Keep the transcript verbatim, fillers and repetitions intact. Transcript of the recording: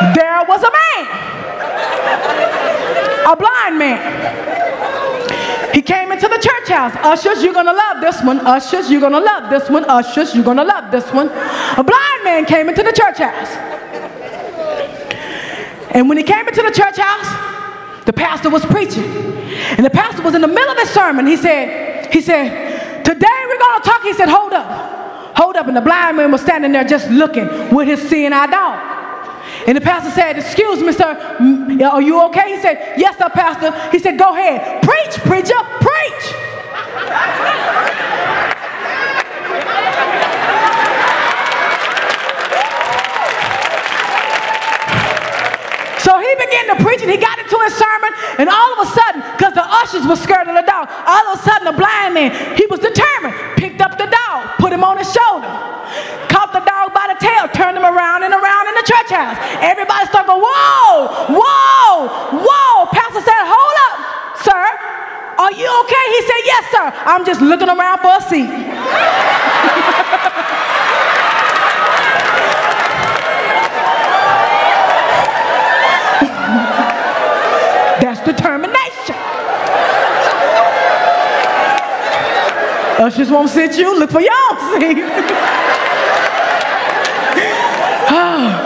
there was a man, a blind man. He came into the church house. Ushers, you're going to love this one. Ushers, you're going to love this one. Ushers, you're going to love this one. A blind man came into the church house. And when he came into the church house, the pastor was preaching. And the pastor was in the middle of his sermon. He said, he said, today we're going to talk. He said, hold up. Hold up. And the blind man was standing there just looking with his seeing eye dog. And the pastor said, excuse me, sir, are you okay? He said, yes, sir, pastor. He said, go ahead. Preach, preacher, preach. So he began to preach, and he got into his sermon, and all of a sudden, because the ushers were scared of the dog, all of a sudden the blind man, he was determined, picked up the dog, put him on his shoulder, caught the dog by the tail, turned him around and around in the church house. Everybody started going, whoa, whoa, whoa. Pastor said, hold up, sir. Are you okay? He said, yes, sir. I'm just looking around for a seat. That's determination. Ushers won't sit you. Look for your own seat. Oh.